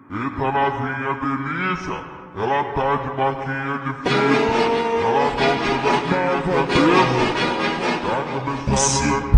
Eita novinha delícia, ela tá de marquinha de fita. Ela não toda minha cabeça, tá começando a